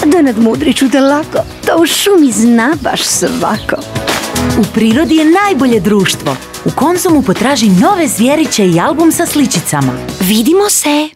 da nadmudrit ću te lako, da u šumi zna baš svako. U prirodi je najbolje društvo. U Konzumu potraži nove zvjeriće i album sa sličicama. Vidimo se!